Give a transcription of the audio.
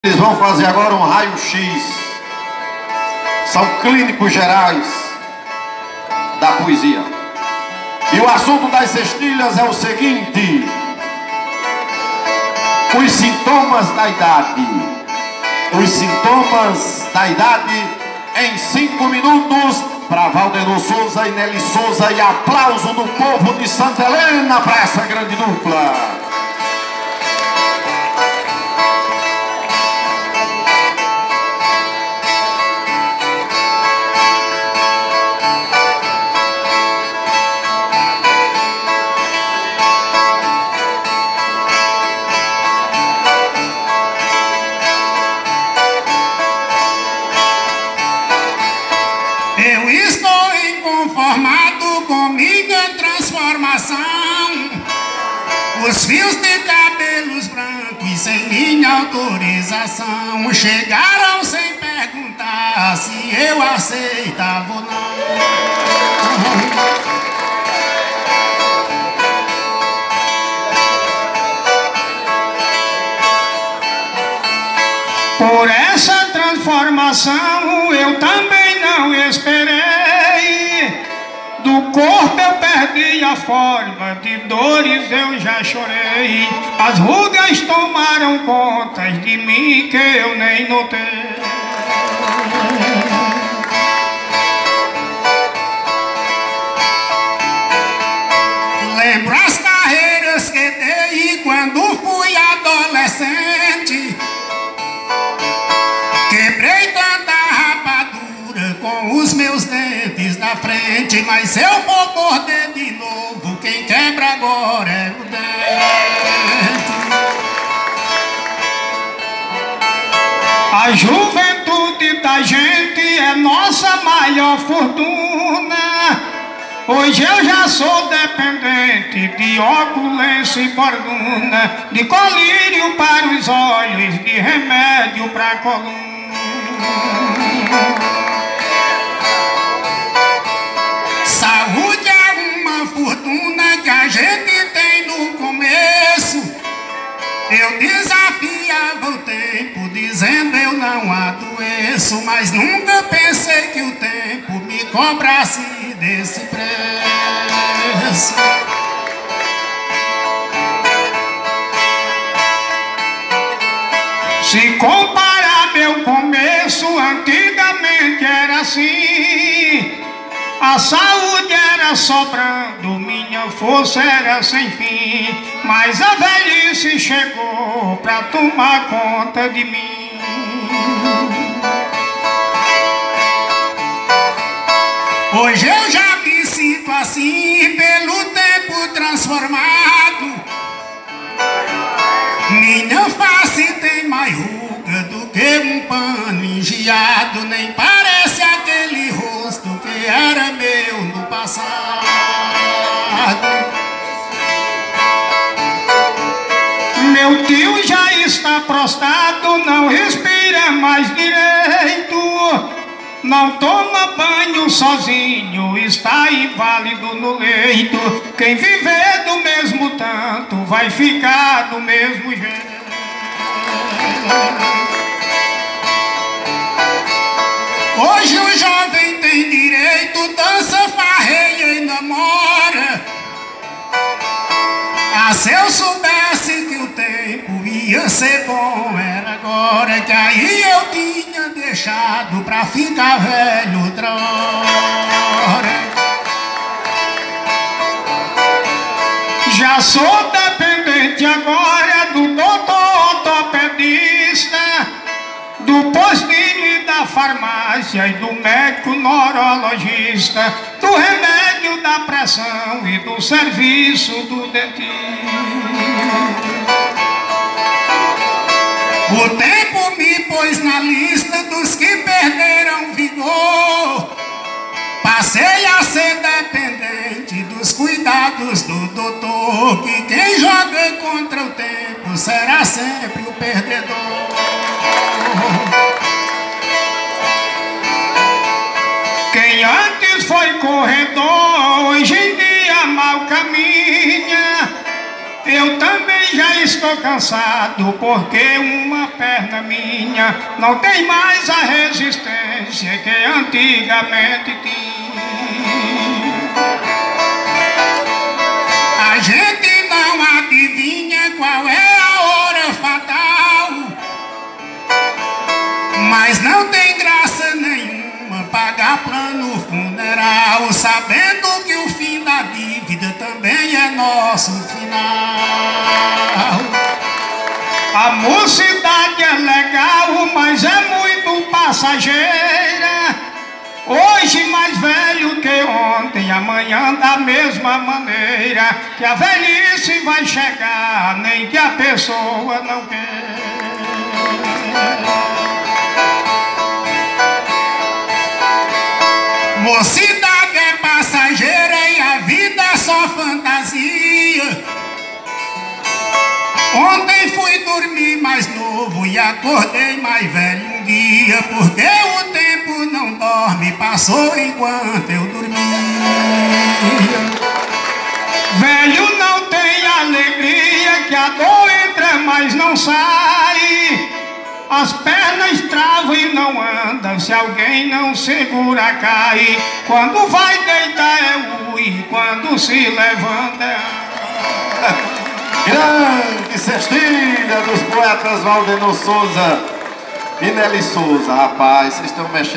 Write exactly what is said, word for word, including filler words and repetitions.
Eles vão fazer agora um raio-x. São clínicos gerais da poesia. E o assunto das cestilhas é o seguinte: os sintomas da idade. Os sintomas da idade em cinco minutos para Valdenor Souza e Nelly Souza. E aplauso do povo de Santa Helena para essa grande dupla. Eu estou inconformado com minha transformação. Os fios de cabelos brancos sem minha autorização chegaram sem perguntar se eu aceitava ou não. Por essa transformação eu também não esperei. Do corpo eu perdi a forma, de dores eu já chorei. As rugas tomaram conta de mim que eu nem notei. Lembro as carreiras que dei quando fui adolescente. Quebrei tanta rapadura com os meus dentes da frente, mas se eu for morder de novo, quem quebra agora é o dente. A juventude da gente é nossa maior fortuna. Hoje eu já sou dependente de óculos, lenço e borduna, de colírio para os olhos, de remédio para a coluna. Saúde é uma fortuna que a gente tem no começo. Eu desafiava o tempo dizendo eu não adoeço, mas nunca pensei que o tempo me cobrasse desse preço. Se comparar meu começo, antigamente era assim. A saúde era sobrando, minha força era sem fim. Mas a velhice chegou pra tomar conta de mim. Hoje eu já me sinto assim pelo tempo transformado. Minha face tem mais ruga do que um pano engiado. Nem parece aquele rosto que era meu no passado. Meu tio já está prostrado, não respira mais direito. Não toma banho sozinho, está inválido no leito. Quem viver do mesmo tanto vai ficar do mesmo jeito. Hoje o jovem tem direito, dança, farreia e namora. Ah, se eu soubesse que o tempo ia ser bom, era agora, que aí eu tinha deixado pra ficar velho outra hora. Já sou dependente agora do doutor ortopedista, do postinho e da farmácia e do médico neurologista, do remédio da pressão e do serviço do dentista. O tempo me pôs na lista dos que perderam vigor. Passei a ser dependente dos cuidados do doutor, que quem joga contra o tempo será sempre o perdedor. Quem antes foi corredor, hoje em dia mal caminha. Eu também já estou cansado, porque uma perna minha não tem mais a resistência que antigamente tinha. A gente não adivinha qual é a hora fatal, mas não tem graça nenhuma pagar plano funeral, sabendo que o fim da dívida também é nosso final. A mocidade é legal, mas é muito passageira. Hoje mais velho que ontem, amanhã da mesma maneira, que a velhice vai chegar, nem que a pessoa não quer. Mocidade é passageira e a vida é só fantasia. Ontem fui dormir mais novo e acordei mais velho um dia, porque o tempo não dorme, passou enquanto eu dormia. Velho não tem alegria, que a dor entra mas não sai. As pernas travam e não andam, se alguém não segura cai. Quando vai deitar é ui, quando se levanta é... Grande cestilha dos poetas Valdenor Souza e Nelly Souza. Rapaz, vocês estão mexendo.